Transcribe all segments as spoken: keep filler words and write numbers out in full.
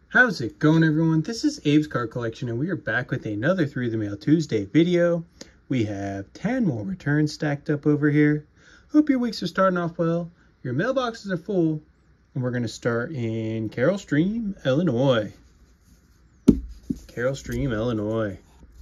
How's it going, everyone? This is Abe's Card Collection, and we are back with another Through the Mail Tuesday video. We have ten more returns stacked up over here. Hope your weeks are starting off well. Your mailboxes are full, and we're going to start in Carroll Stream, Illinois. Carroll Stream, Illinois.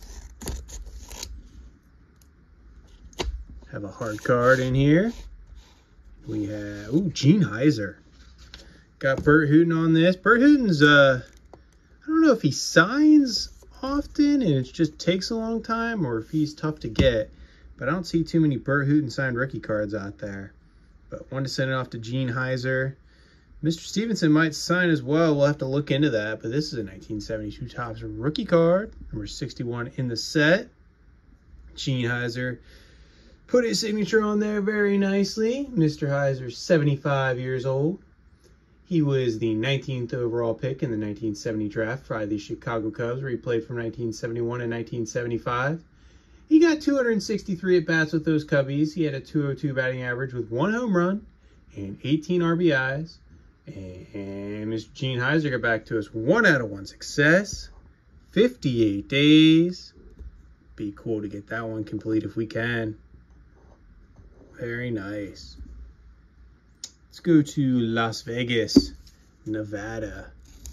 Have a hard card in here. We have, ooh, Gene Heiser. Got Bert Hooten on this. Bert Hooten's, uh, I don't know if he signs often and it just takes a long time or if he's tough to get. But I don't see too many Bert Hooten signed rookie cards out there. But wanted to send it off to Gene Heiser. Mister Stevenson might sign as well. We'll have to look into that. But this is a nineteen seventy-two Topps rookie card. Number sixty-one in the set. Gene Heiser put his signature on there very nicely. Mister Heiser's seventy-five years old. He was the nineteenth overall pick in the nineteen seventy draft by the Chicago Cubs, where he played from nineteen seventy-one and nineteen seventy-five. He got two hundred sixty-three at-bats with those Cubbies. He had a two oh two batting average with one home run and eighteen R B Is. And Mister Gene Heiser got back to us. One out of one success. fifty-eight days. Be cool to get that one complete if we can. Very nice. Let's go to Las Vegas, Nevada.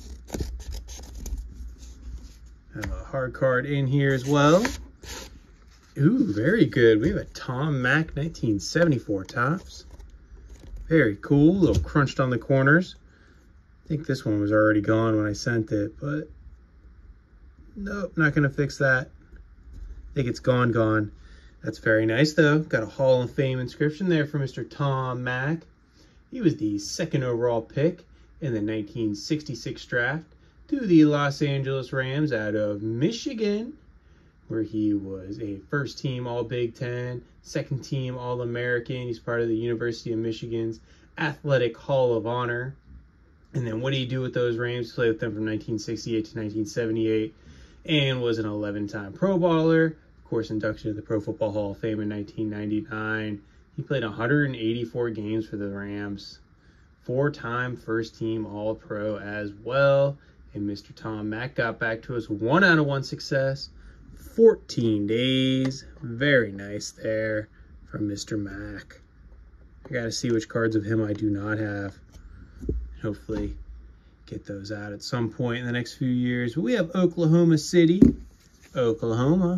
Have a hard card in here as well. Ooh, very good. We have a Tom Mack nineteen seventy-four Topps. Very cool. A little crunched on the corners. I think this one was already gone when I sent it, but nope, not going to fix that. I think it's gone, gone. That's very nice, though. Got a Hall of Fame inscription there for Mister Tom Mack. He was the second overall pick in the nineteen sixty-six draft to the Los Angeles Rams out of Michigan, where he was a first team All Big Ten, second team All American. He's part of the University of Michigan's Athletic Hall of Honor. And then what did he do with those Rams? He played with them from nineteen sixty-eight to nineteen seventy-eight and was an eleven time Pro Bowler. Of course, induction to the Pro Football Hall of Fame in nineteen ninety-nine. He played one hundred eighty-four games for the Rams. Four-time first-team All-Pro as well. And Mister Tom Mack got back to us. One out of one success. fourteen days. Very nice there from Mister Mack. I got to see which cards of him I do not have. Hopefully get those out at some point in the next few years. But we have Oklahoma City. Oklahoma.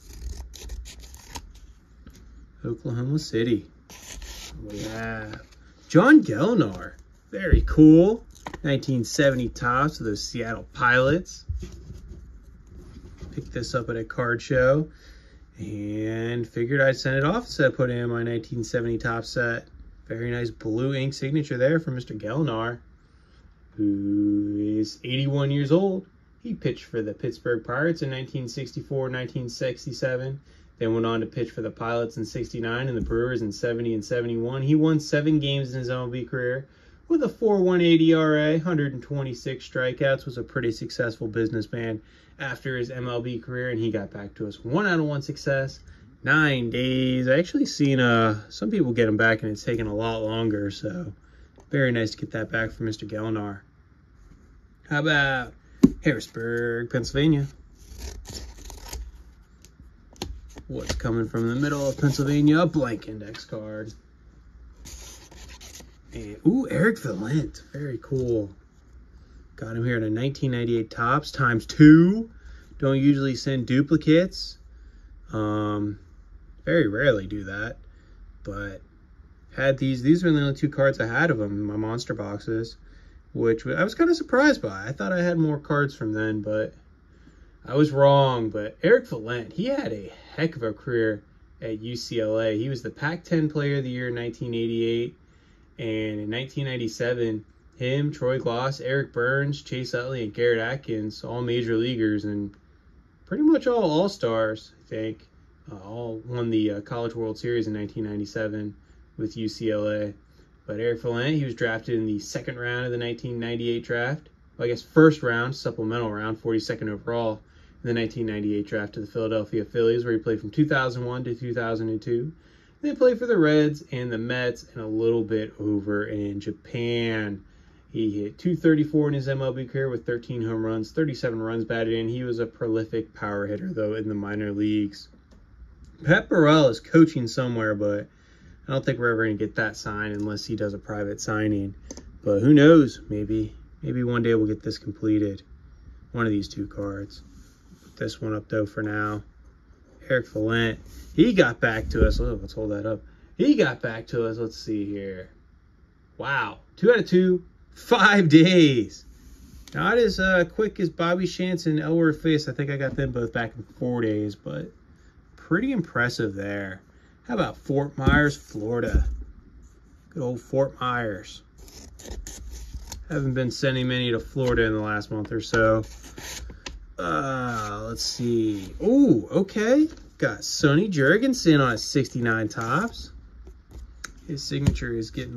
Oklahoma City. We have John Gelnar. Very cool. nineteen seventy Topps of those Seattle Pilots. Picked this up at a card show and figured I'd send it off instead of putting it in my nineteen seventy Topps set. Very nice blue ink signature there for Mister Gelnar, who is eighty-one years old. He pitched for the Pittsburgh Pirates in nineteen sixty-four, nineteen sixty-seven. Then went on to pitch for the Pilots in sixty-nine and the Brewers in seventy and seventy-one. He won seven games in his M L B career with a four point one eight E R A, one hundred twenty-six strikeouts. Was a pretty successful businessman after his M L B career, and he got back to us. One out of one success, nine days. I actually seen uh, some people get him back, and it's taken a lot longer, so very nice to get that back from Mister Gelnar. How about Harrisburg, Pennsylvania? What's coming from the middle of Pennsylvania? A blank index card. And, ooh, Eric Valent. Very cool. Got him here in a nineteen ninety-eight Topps times two. Don't usually send duplicates. Um, very rarely do that. But had these. These were the only two cards I had of him in my monster boxes, which I was kind of surprised by. I thought I had more cards from then, but I was wrong. But Eric Valent, he had a heck of a career at U C L A. He was the Pac ten Player of the Year in nineteen eighty-eight. And in nineteen ninety-seven, him, Troy Gloss, Eric Burns, Chase Utley, and Garrett Atkins, all major leaguers and pretty much all all-stars, I think, uh, all won the uh, College World Series in nineteen ninety-seven with U C L A. But Eric Valent, he was drafted in the second round of the nineteen ninety-eight draft. Well, I guess first round, supplemental round, forty-second overall in the nineteen ninety-eight draft to the Philadelphia Phillies, where he played from two thousand one to two thousand two. They played for the Reds and the Mets and a little bit over in Japan. He hit two thirty-four in his M L B career with thirteen home runs, thirty-seven runs batted in. He was a prolific power hitter, though, in the minor leagues. Pat Burrell is coaching somewhere, but I don't think we're ever going to get that signed unless he does a private signing. But who knows? Maybe maybe one day we'll get this completed. One of these two cards. Put this one up, though, for now. Eric Valent. He got back to us. Oh, let's hold that up. He got back to us. Let's see here. Wow. Two out of two. Five days. Not as uh, quick as Bobby Shantz and Elward Face. I think I got them both back in four days, but pretty impressive there. How about Fort Myers, Florida? Good old Fort Myers. Haven't been sending many to Florida in the last month or so. Uh, let's see. Oh, okay. Got Sonny Jurgensen on a sixty-nine tops. His signature is getting a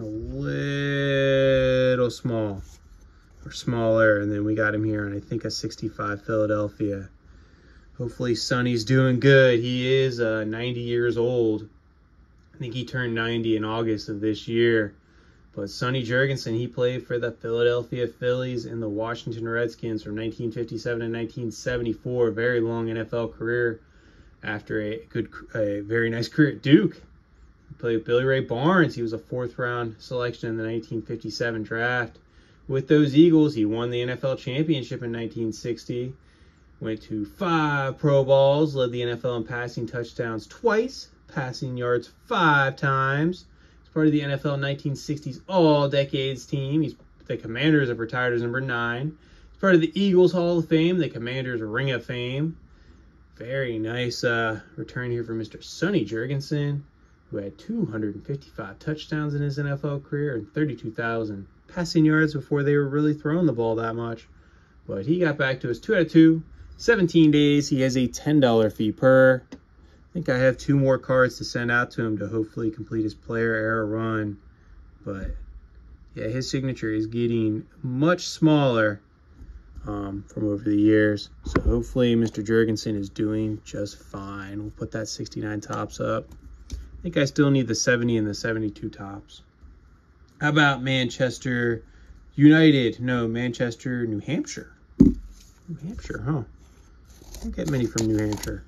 little small, or smaller, and then we got him here on, I think, a sixty-five Philadelphia. Hopefully Sonny's doing good. He is uh, ninety years old. I think he turned ninety in August of this year. But Sonny Jurgensen, he played for the Philadelphia Phillies and the Washington Redskins from nineteen fifty-seven to nineteen seventy-four. Very long N F L career after a good, a very nice career at Duke. He played with Billy Ray Barnes. He was a fourth round selection in the nineteen fifty-seven draft. With those Eagles, he won the N F L championship in nineteen sixty. Went to five Pro Bowls, led the N F L in passing touchdowns twice, passing yards five times. He's part of the N F L nineteen sixties All-Decades team. He's the Commanders have retired as number nine. He's part of the Eagles Hall of Fame, the Commanders Ring of Fame. Very nice uh, return here for Mister Sonny Jurgensen, who had two hundred fifty-five touchdowns in his N F L career and thirty-two thousand passing yards before they were really throwing the ball that much. But he got back to us two out of two, seventeen days. He has a ten dollar fee per. I think I have two more cards to send out to him to hopefully complete his player era run. But yeah, his signature is getting much smaller um, from over the years. So hopefully Mister Jurgensen is doing just fine. We'll put that sixty-nine tops up. I think I still need the seventy and the seventy-two tops. How about Manchester United? No, Manchester, New Hampshire. New Hampshire, huh? I don't get many from New Hampshire.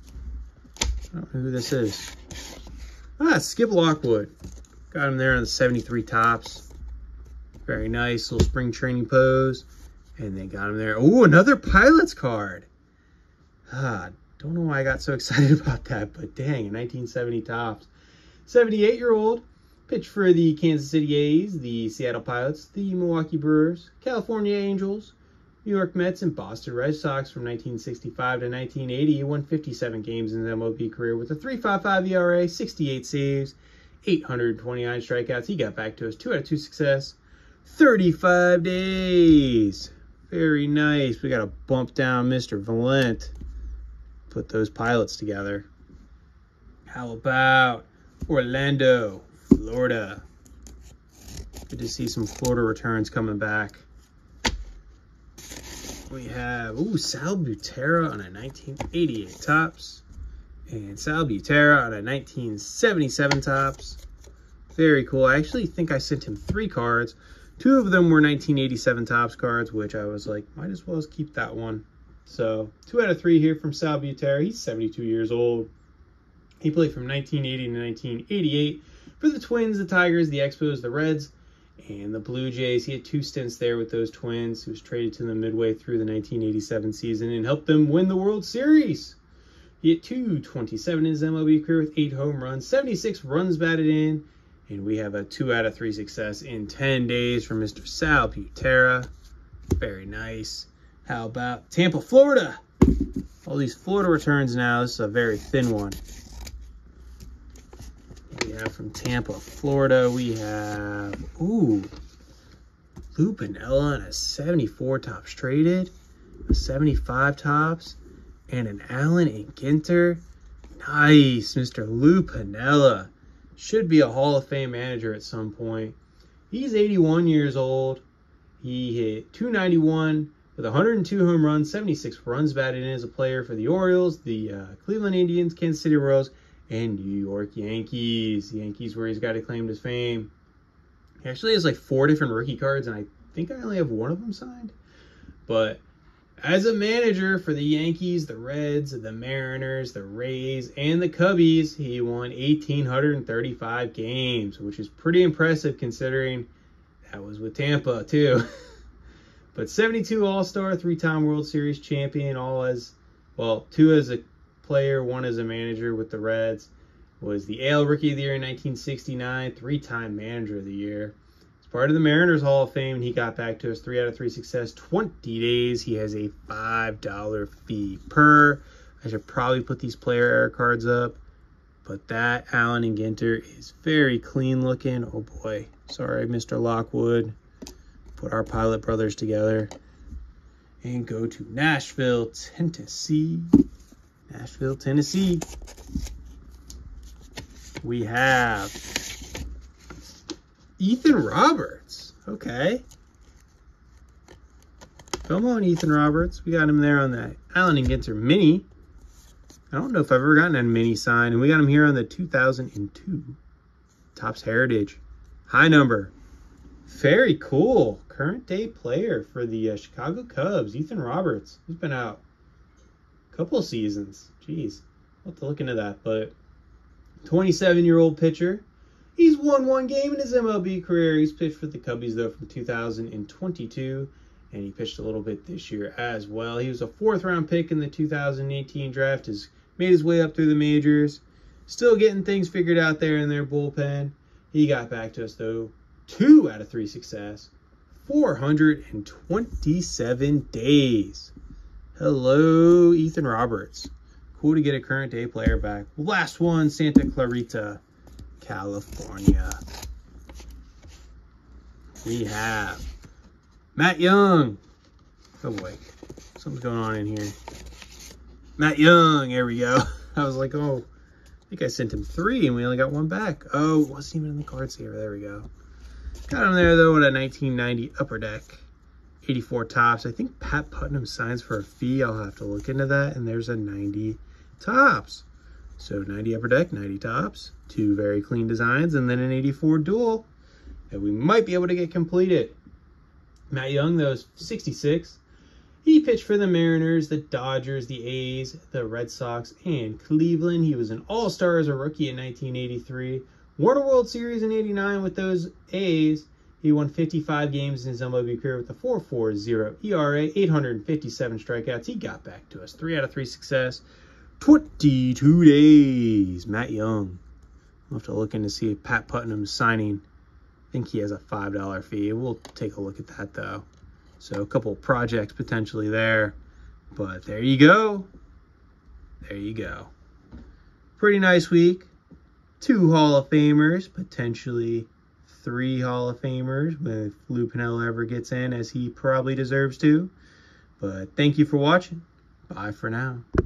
I don't know who this is. Ah, Skip Lockwood. Got him there on the seventy-three tops. Very nice little spring training pose. And then got him there. Oh, another Pilots card. Ah, don't know why I got so excited about that, but dang, nineteen seventy tops. seventy-eight-year-old pitched for the Kansas City A's, the Seattle Pilots, the Milwaukee Brewers, California Angels, New York Mets, and Boston Red Sox from nineteen sixty-five to nineteen eighty. He won fifty-seven games in his M L B career with a three point five five E R A, sixty-eight saves, eight hundred twenty-nine strikeouts. He got back to us. two out of two success. thirty-five days. Very nice. We got to bump down Mister Valent. Put those Pilots together. How about Orlando, Florida? Good to see some Florida returns coming back. We have, ooh, Sal Butera on a nineteen eighty-eight tops. And Sal Butera on a nineteen seventy-seven tops. Very cool. I actually think I sent him three cards. Two of them were nineteen eighty-seven tops cards, which I was like, might as well as keep that one. So, two out of three here from Sal Butera. He's seventy-two years old. He played from nineteen eighty to nineteen eighty-eight for the Twins, the Tigers, the Expos, the Reds, and the Blue Jays. He had two stints there with those Twins. He was traded to them midway through the nineteen eighty-seven season and helped them win the World Series. He hit two twenty-seven in his M L B career with eight home runs, seventy-six runs batted in, and we have a two out of three success in ten days from Mister Sal Butera. Very nice. How about Tampa, Florida? All these Florida returns now. This is a very thin one. We have from Tampa, Florida, we have, ooh, Lou Piniella and a seventy-four tops traded, a seventy-five tops, and an Allen and Ginter. Nice, Mister Lou Piniella. Should be a Hall of Fame manager at some point. He's eighty-one years old. He hit two ninety-one with one hundred two home runs, seventy-six runs batted in as a player for the Orioles, the uh, Cleveland Indians, Kansas City Royals, and New York Yankees. The Yankees where he's got to claim his fame. He actually has like four different rookie cards, and I think I only have one of them signed. But as a manager for the Yankees, the Reds, the Mariners, the Rays, and the Cubbies, he won one thousand eight hundred thirty-five games, which is pretty impressive considering that was with Tampa, too. But seventy-two All-Star, three-time World Series champion, all as, well, two as a player, one as a manager with the Reds. Was the A L Rookie of the Year in nineteen sixty-nine, three-time Manager of the Year. As part of the Mariners Hall of Fame, and he got back to us three out of three success, twenty days. He has a five dollar fee per. I should probably put these player error cards up, but that Allen and Ginter is very clean looking. Oh boy, sorry, Mister Lockwood. Put our Pilot brothers together and go to Nashville, Tennessee. Nashville, Tennessee. We have Ethan Roberts. Okay. Come on, Ethan Roberts. We got him there on that Allen and Ginter mini. I don't know if I've ever gotten a mini sign. And we got him here on the two thousand two Topps Heritage. High number. Very cool. Current day player for the uh, Chicago Cubs. Ethan Roberts. He's been out a couple of seasons. Jeez. I'll have to look into that. But twenty-seven-year-old pitcher. He's won one game in his M L B career. He's pitched for the Cubbies, though, from two thousand twenty-two. And he pitched a little bit this year as well. He was a fourth-round pick in the two thousand eighteen draft. Has made his way up through the majors. Still getting things figured out there in their bullpen. He got back to us, though. Two out of three success. four hundred twenty-seven days. Hello, Ethan Roberts. Cool to get a current day player back. Last one, Santa Clarita, California. We have Matt Young. Oh boy, something's going on in here. Matt Young, here we go. I was like, oh, I think I sent him three and we only got one back. Oh, it wasn't even in the cards here. There we go. Got him there, though, with a nineteen ninety Upper Deck. eighty-four Topps. I think Pat Putnam signs for a fee. I'll have to look into that. And there's a ninety Topps. So ninety Upper Deck, ninety Topps. Two very clean designs. And then an eighty-four dual that we might be able to get completed. Matt Young, though, is sixty-six. He pitched for the Mariners, the Dodgers, the A's, the Red Sox, and Cleveland. He was an All-Star as a rookie in nineteen eighty-three. Won a World Series in eighty-nine with those A's. He won fifty-five games in his M L B career with a four point four oh E R A, eight hundred fifty-seven strikeouts. He got back to us. three out of three success. twenty-two days. Matt Young. I'll have to look in to see if Pat Putnam's signing. I think he has a five dollar fee. We'll take a look at that, though. So a couple projects potentially there. But there you go. There you go. Pretty nice week. Two Hall of Famers, potentially three Hall of Famers if Lou Piniella ever gets in, as he probably deserves to. But thank you for watching. Bye for now.